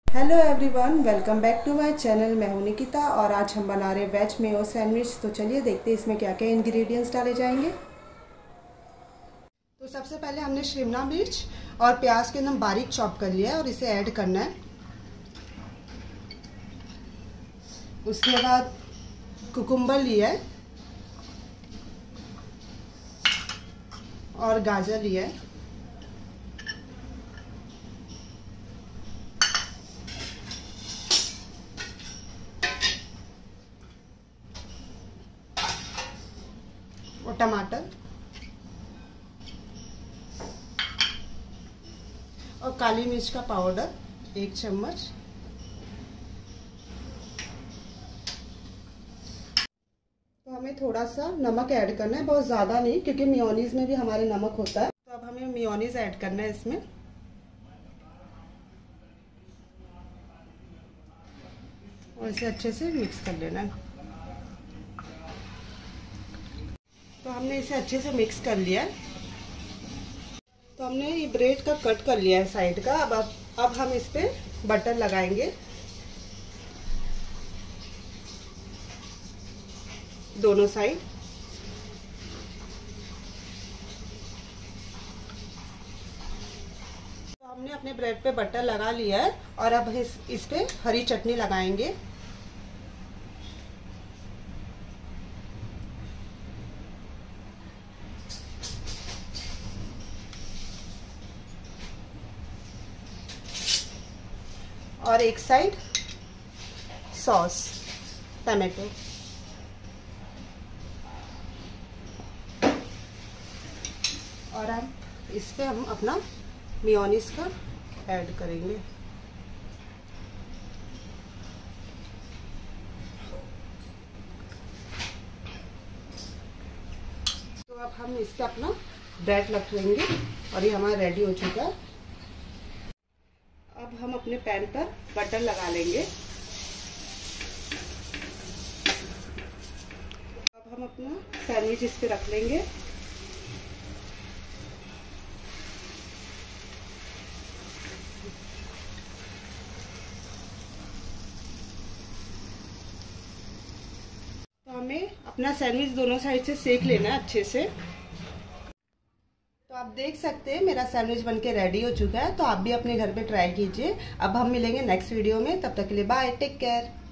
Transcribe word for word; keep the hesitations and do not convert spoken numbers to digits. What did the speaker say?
Hello everyone, welcome back to my channel. मैं हूं निकिता और आज हम बना रहे वेज मेयो सैंडविच। तो चलिए देखते हैं इसमें क्या क्या इंग्रेडिएंट्स डाले जाएंगे। तो सबसे पहले हमने शिमला मिर्च और प्याज के एकदम बारीक चॉप कर लिया है और इसे ऐड करना है। उसके बाद कुकुम्बर लिया है और गाजर लिया है। और टमाटर और काली मिर्च का पाउडर एक चम्मच। तो हमें थोड़ा सा नमक ऐड करना है, बहुत ज़्यादा नहीं क्योंकि मेयोनीज में भी हमारे नमक होता है। तो अब हमें मेयोनीज ऐड करना है इसमें। और इसे अच्छे से मिक्स कर लेना है। तो हमने इसे अच्छे से मिक्स कर लिया है। तो हमने ये ब्रेड का कट कर लिया है साइड का। अब अब, अब हम इस पे बटर लगाएंगे दोनों साइड। तो हमने अपने ब्रेड पे बटर लगा लिया है और अब इस इस पे हरी चटनी लगाएंगे। और एक साइड सॉस टमाटो। और हम इस पे हम अपना मेयोनीज का ऐड करेंगे। तो अब हम इस पे अपना ब्रेड रख लेंगे और ये हमारा रेडी हो चुका है। अब हम अपने पैन पर बटर लगा लेंगे। अब हम अपना सैंडविच इस पे रख लेंगे। तो हमें अपना सैंडविच दोनों साइड से सेक लेना है अच्छे से। तो आप देख सकते हैं मेरा सैंडविच बनके रेडी हो चुका है। तो आप भी अपने घर पे ट्राई कीजिए। अब हम मिलेंगे नेक्स्ट वीडियो में, तब तक के लिए बाय, टेक केयर।